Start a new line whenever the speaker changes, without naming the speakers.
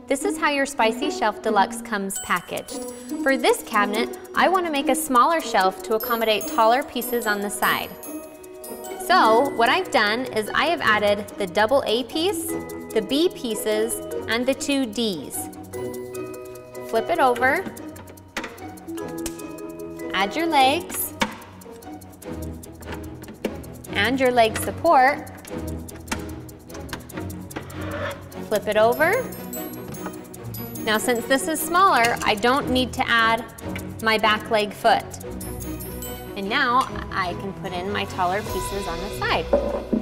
This is how your Spicy Shelf Deluxe comes packaged. For this cabinet, I want to make a smaller shelf to accommodate taller pieces on the side. So what I've done is I have added the double A piece, the B pieces, and the 2 Ds. Flip it over, add your legs, and your leg support. Flip it over. Now since this is smaller, I don't need to add my back leg foot. And now I can put in my taller pieces on the side.